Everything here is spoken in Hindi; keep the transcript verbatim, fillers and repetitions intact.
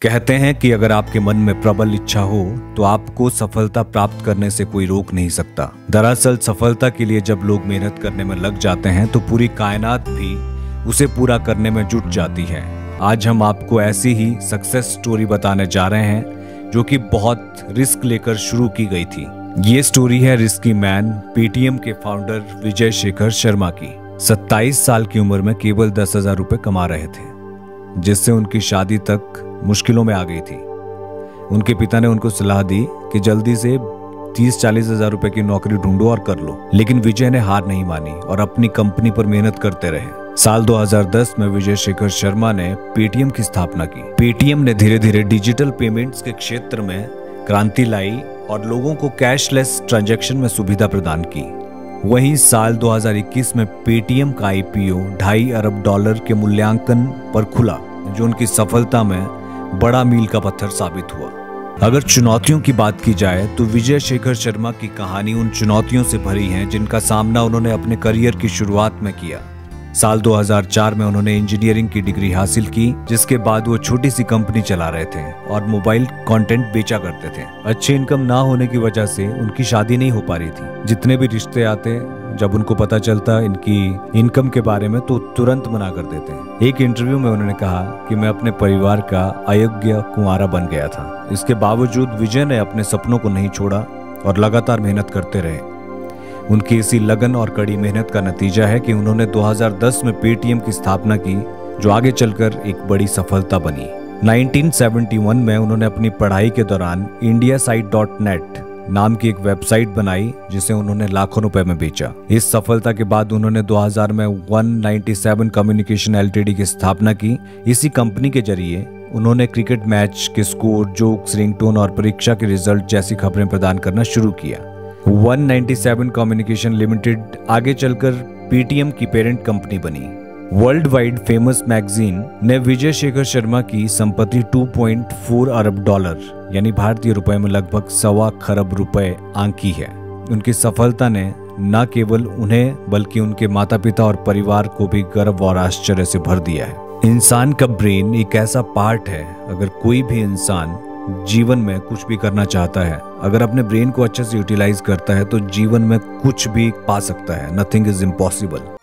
कहते हैं कि अगर आपके मन में प्रबल इच्छा हो तो आपको सफलता प्राप्त करने से कोई रोक नहीं सकता। दरअसल सफलता के लिए जब लोग मेहनत करने में लग जाते हैं तो पूरी कायनात भी उसे पूरा करने में जुट जाती है। आज हम आपको ऐसी ही सक्सेस स्टोरी बताने जा रहे हैं जो कि बहुत रिस्क लेकर शुरू की गई थी। ये स्टोरी है रिस्की मैन पेटीएम के फाउंडर विजय शेखर शर्मा की। सत्ताईस साल की उम्र में केवल दस हजार रुपए कमा रहे थे, जिससे उनकी शादी तक मुश्किलों में आ गई थी। उनके पिता ने उनको सलाह दी कि जल्दी से तीस चालीस हजार रुपए की नौकरी ढूंढो और कर लो, लेकिन विजय ने हार नहीं मानी और अपनी कंपनी पर मेहनत करते रहे। साल दो हज़ार दस में विजय शेखर शर्मा ने पेटीएम की स्थापना की। पेटीएम ने धीरे धीरे डिजिटल पेमेंट्स के क्षेत्र में क्रांति लाई और लोगों को कैशलेस ट्रांजैक्शन में सुविधा प्रदान की। वहीं साल दो हज़ार इक्कीस में पेटीएम का आईपीओ ढाई अरब डॉलर के मूल्यांकन पर खुला, जो उनकी सफलता में बड़ा मील का पत्थर साबित हुआ। अगर चुनौतियों की बात की जाए तो विजय शेखर शर्मा की कहानी उन चुनौतियों से भरी है जिनका सामना उन्होंने अपने करियर की शुरुआत में किया। साल दो हज़ार चार में उन्होंने इंजीनियरिंग की डिग्री हासिल की, जिसके बाद वो छोटी सी कंपनी चला रहे थे और मोबाइल कंटेंट बेचा करते थे। अच्छी इनकम ना होने की वजह से उनकी शादी नहीं हो पा रही थी। जितने भी रिश्ते आते, जब उनको पता चलता इनकी इनकम के बारे में तो तुरंत मना कर देते। एक इंटरव्यू में उन्होंने कहा कि मैं अपने परिवार का अयोग्य कुंवारा बन गया था। इसके बावजूद विजय ने अपने सपनों को नहीं छोड़ा और लगातार मेहनत करते रहे। उनकी इसी लगन और कड़ी मेहनत का नतीजा है कि उन्होंने दो हज़ार दस में पेटीएम की स्थापना की, जो आगे चलकर एक बड़ी सफलता बनी। उन्नीस सौ इकहत्तर में उन्होंने अपनी पढ़ाई के दौरान इंडिया साइट डॉट नेट नाम की एक वेबसाइट बनाई, जिसे उन्होंने लाखों रुपए में बेचा। इस सफलता के बाद उन्होंने दो हज़ार में एक सौ सत्तानवे कम्युनिकेशन एलटीडी की स्थापना की। इसी कंपनी के जरिए उन्होंने क्रिकेट मैच के स्कोर, जोक्स, रिंगटोन और परीक्षा के रिजल्ट जैसी खबरें प्रदान करना शुरू किया। एक सौ सत्तानवे कम्युनिकेशन लिमिटेड आगे चलकर पेटीएम की पेरेंट कंपनी बनी। वर्ल्ड वाइड फेमस मैगजीन ने विजय शेखर शर्मा की संपत्ति दो पॉइंट चार अरब डॉलर यानी भारतीय रुपए में लगभग सवा खरब रुपए आंकी है। उनकी सफलता ने न केवल उन्हें बल्कि उनके माता पिता और परिवार को भी गर्व और आश्चर्य से भर दिया है। इंसान का ब्रेन एक ऐसा पार्ट है, अगर कोई भी इंसान जीवन में कुछ भी करना चाहता है, अगर अपने ब्रेन को अच्छे से यूटिलाइज करता है तो जीवन में कुछ भी पा सकता है। Nothing is impossible.